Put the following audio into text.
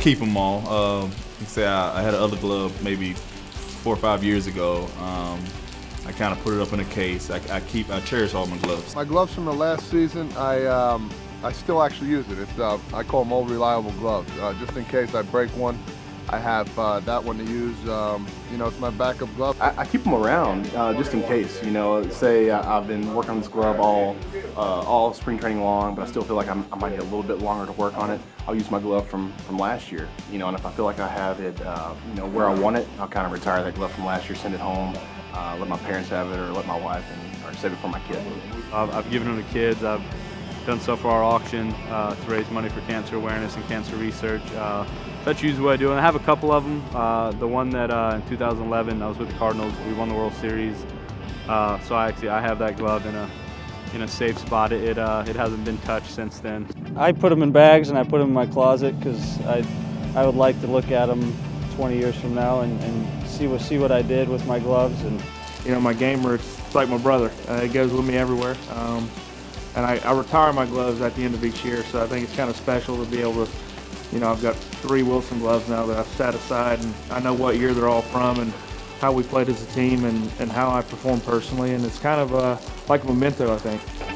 keep them all. You say I had another glove maybe 4 or 5 years ago. I kind of put it up in a case. I cherish all my gloves. My gloves from the last season, I still actually use it. It's I call them old reliable gloves. Just in case I break one, I have that one to use. You know, it's my backup glove. I keep them around just in case. You know, say I've been working on this glove all spring training long, but I still feel like I might need a little bit longer to work on it. I'll use my glove from last year. You know, and if I feel like I have it, you know, where I want it, I'll kind of retire that glove from last year, send it home, let my parents have it, or let my wife, or save it for my kid. I've given them to kids. I've done so for our auction to raise money for cancer awareness and cancer research. That's usually what I do, and I have a couple of them. The one that in 2011 I was with the Cardinals, we won the World Series. So I have that glove in a safe spot. It hasn't been touched since then. I put them in bags and I put them in my closet because I would like to look at them 20 years from now and see what I did with my gloves. And you know, my gamer, it's like my brother. It goes with me everywhere. And I retire my gloves at the end of each year, so I think it's kind of special to be able to, you know, I've got 3 Wilson gloves now that I've set aside, and I know what year they're all from and how we played as a team and how I performed personally, and it's kind of like a memento, I think.